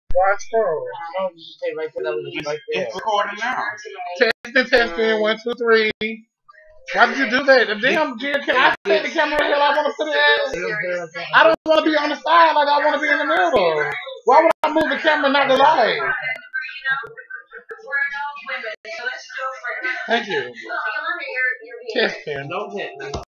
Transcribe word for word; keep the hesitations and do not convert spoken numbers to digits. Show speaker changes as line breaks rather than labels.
Why scroll?
No, you should stay right there. That was just right there.
It's recording now.
Testing, testing, one, two, three. Why did you do that? The damn, can I take the camera here? I want to put it in. I don't want to be on the side like I want to be in the middle. Why would I move the camera, not the light? Thank you. Testing.